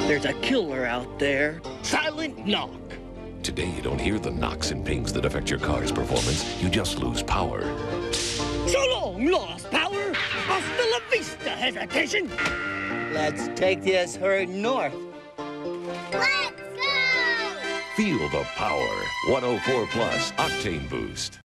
There's a killer out there. Silent knock. Today, you don't hear the knocks and pings that affect your car's performance. You just lose power. So long, lost power. Hasta la vista, hesitation. Let's take this herd north. Let's go! Feel the power. 104 Plus Octane Boost.